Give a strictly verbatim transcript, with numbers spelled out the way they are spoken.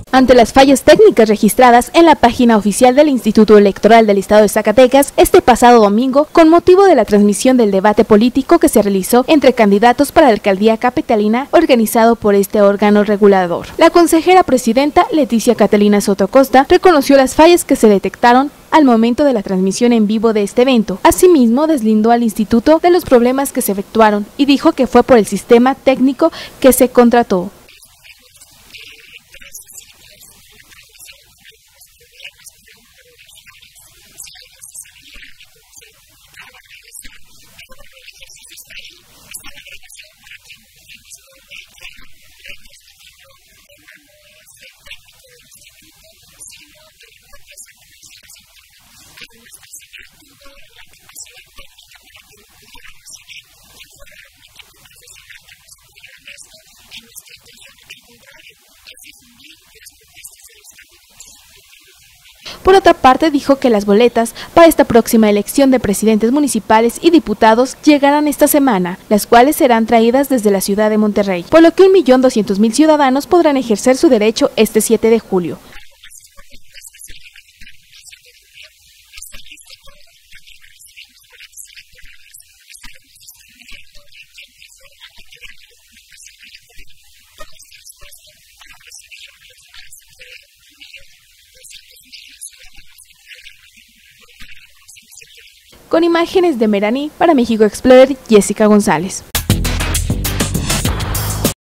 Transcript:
Ante las fallas técnicas registradas en la página oficial del Instituto Electoral del Estado de Zacatecas este pasado domingo, con motivo de la transmisión del debate político que se realizó entre candidatos para la alcaldía capitalina organizado por este órgano regulador. La consejera presidenta Leticia Catalina Soto Costa reconoció las fallas que se detectaron al momento de la transmisión en vivo de este evento. Asimismo, deslindó al instituto de los problemas que se efectuaron y dijo que fue por el sistema técnico que se contrató. Por otra parte, dijo que las boletas para esta próxima elección de presidentes municipales y diputados llegarán esta semana, las cuales serán traídas desde la ciudad de Monterrey, por lo que un millón doscientos mil ciudadanos podrán ejercer su derecho este siete de julio. Con imágenes de Merani, para México Explorer, Jessica González.